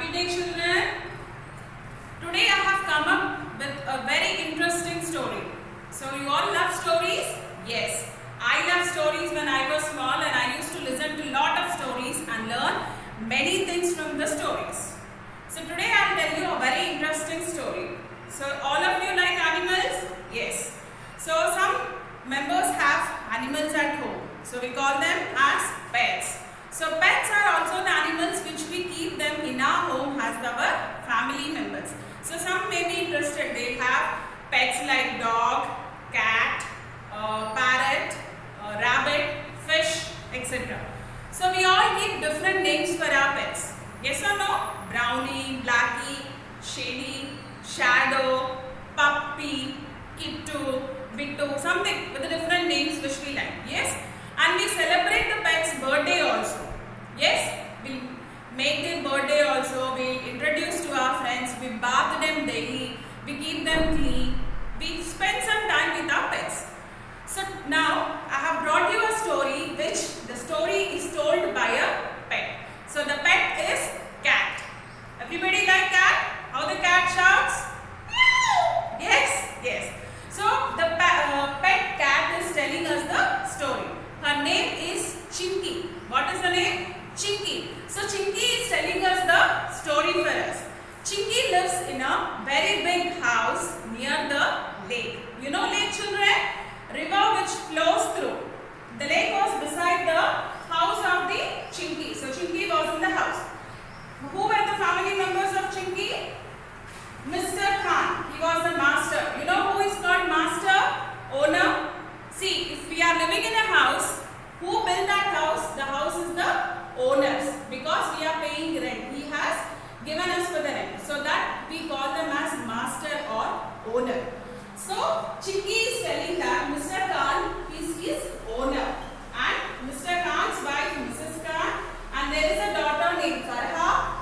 Happy day, children. Today I have come up with a very interesting story. So you all love stories? Yes. I love stories when I was small and I used to listen to a lot of stories and learn many things from the stories. So today I will tell you a very interesting story. So all of you like animals? Yes. So some members have animals at home. So we call them as pets. So pets are also the animals which we keep them in our home as our family members. So some may be interested. They have pets like dog, cat, parrot, rabbit, fish, etc. So we all give different names for our pets. Yes or no? Brownie, Blackie, Shady, Shadow, Puppy, Kittu, Bittu, something with the different names which we like. Yes? And we celebrate the pet's birthday also. Yes? We make their birthday also. We introduce to our friends. We bath them daily. We keep them clean. We spend some time with our pets. So now I have brought you a story which the story is told by a pet. So the pet is cat. Everybody like cat? How the cat shouts? Meow! Yes? Yes. So the pet cat is telling us the story. Her name is Chinky. What is the name? Chinky. So Chinky is telling us the story for us. Chinky lives in a very big house near the lake. You know lake, children? River which flows through. The lake was beside the house of the Chinky. So Chinky was in the house. Who were the family members of Chinky? Mr. Khan. He was the master. You know who is called master? Owner? See, if we are living in a house, who built that house? The house is the owners, because we are paying rent. He has given us for the rent. So that we call them as master or owner. So Chinky is telling that Mr. Khan is his owner and Mr. Khan's wife Mrs. Khan, and there is a daughter named Farha,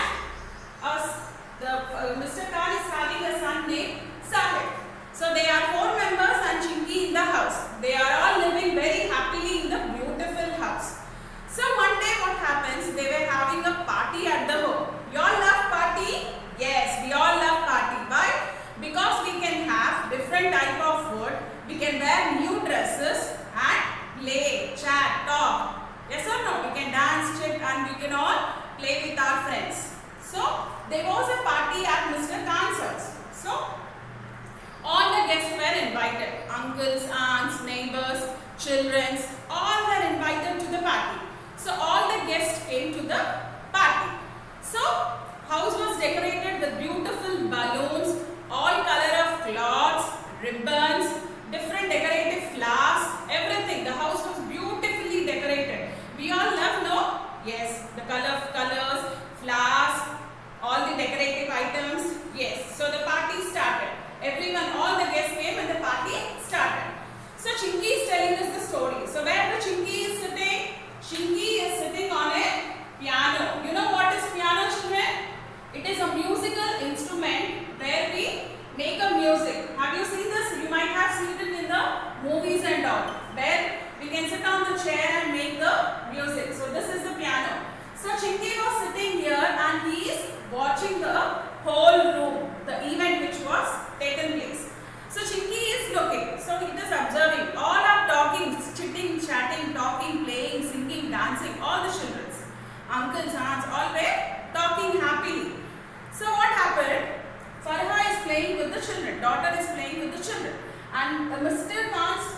and Mr. Khan is having a son named Sahib. So they are 4 members and Chinky in the house. They are all living very happily in the beautiful house. So one day what happens? They were having a party at the home. You all love party? Yes, we all love party. Why? Because we can have different type of food. We can wear new dresses and play, chat, talk. Yes or no? We can dance, chit, and we can all play with our friends. So there was a party at Mr. Khan's house. So all the guests were invited. Uncles, aunts, neighbors, children, all were invited to the party. So all the guests came to the party. So house was decorated with beautiful balloons, all color of cloths, ribbons, different decorative flowers, everything. The house was beautifully decorated. We all love, no? Yes, the colors, flowers, all the decorative items. Yes, so the party started. Everyone, all the guests came and the party started. So Chinky is telling us the story. So where the Chinky is sitting? Chinky is sitting on a piano. You know what is piano, children? It is a musical instrument where we make a music. Have you seen this? You might have seen it in the movies and all, where we can sit on the chair and make the music. So this is the piano. So Chinky was sitting here and he is watching the whole room, the event which was taken place. So Chinky is looking. So he is observing. All are talking, chitting, chatting, talking, playing, singing, dancing. All the children, uncles, aunts, all were talking happily. So what happened? Farha is playing with the children. Daughter is playing with the children. And Mr. Khan's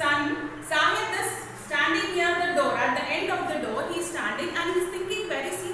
son, Sahib, is standing near the door. At the end of the door, he is standing and he is thinking very seriously.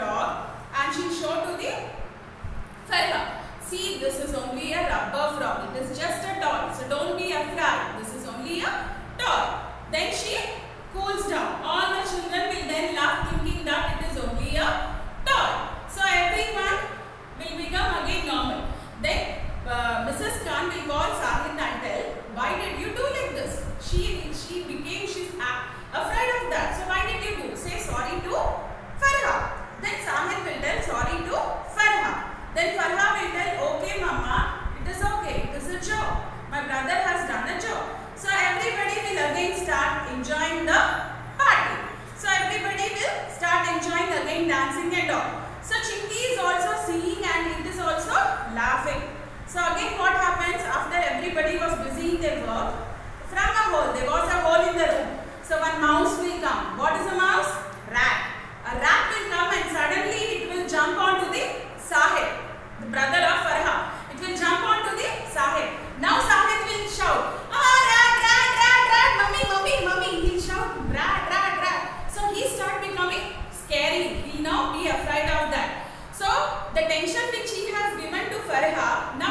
frog and she'll show to the Farha. See, this is only a rubber frog. It is just a toy. So don't be afraid. This is only a toy. Then she cools down. All the children will then laugh thinking that it is only a toy. So everyone will become again normal. Then Mrs. Khan will call Sahid and tell, why did you do like this? She's afraid of that. So why did you do? Say sorry to Farha. Then Sahid will tell sorry to Farha. Then Farha will tell, okay mama, it is okay. It is a joke. My brother has done a joke. So everybody will again start enjoying the party. So everybody will start enjoying again dancing and all. So Chinky is also seeing and it is also laughing. So again what happens after everybody was busy in their work, from a hole, there was a hole in the room. So one mouse will come. What is a mouse? Rat. A rat will come and suddenly it will jump onto the Sahib, the brother of Farha. It will jump onto the Sahib. Now Sahib will shout, rat, rat, rat, rat, mummy, mummy, mummy. He'll shout, rat, rat, rat. So he start becoming scary. He'll now be afraid of that. So the tension which he has given to Farha,